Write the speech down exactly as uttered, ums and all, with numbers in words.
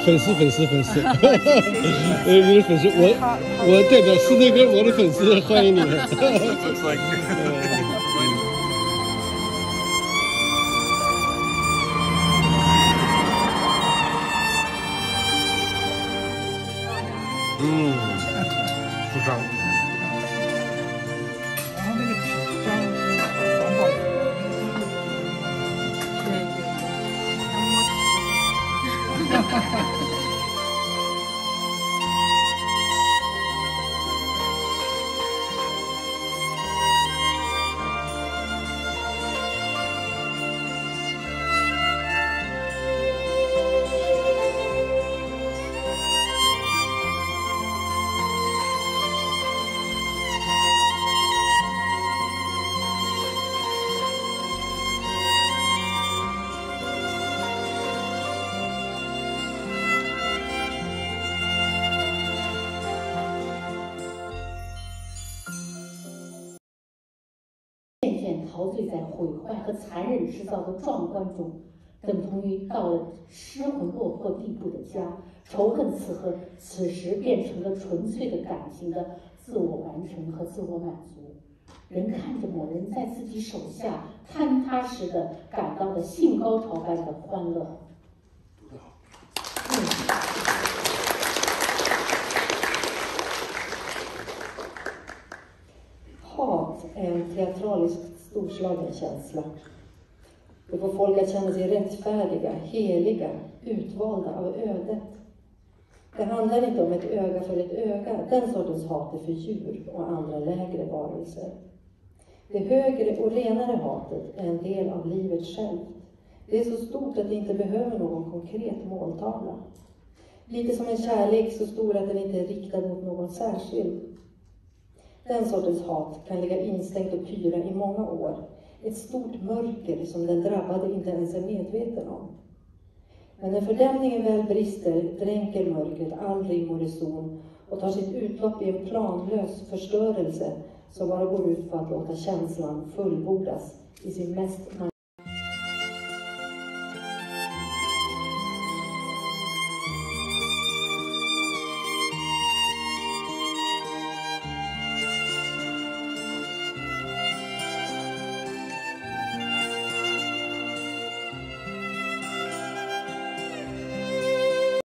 粉丝粉丝粉丝，呃，你的粉丝，我我代表斯内哥我的粉丝欢迎你们。嗯，不张。然后那个纸张环保。对对对，要摸纸。 渐渐陶醉在毁坏和残忍制造的壮观中，等同于到了失魂落魄地步的家，仇恨此刻此时变成了纯粹的感情的自我完成和自我满足。人看着某人在自己手下坍塌时的感到的性高潮般的欢乐。 Hat är en teatraliskt storslagen känsla. Det får folk att känna sig rättfärdiga, heliga, utvalda av ödet. Det handlar inte om ett öga för ett öga. Den sortens hat är för djur och andra lägre varelser. Det högre och renare hatet är en del av livet självt. Det är så stort att det inte behöver någon konkret måltavla. Lite som en kärlek så stor att den inte är riktad mot någon särskild. Den sortens hat kan ligga instängt och pyra i många år. Ett stort mörker som den drabbade inte ens är medveten om. Men när fördämningen väl brister dränker mörkret all rim och reson och tar sitt utlopp i en planlös förstörelse som bara går ut på att låta känslan fullbordas i sin mest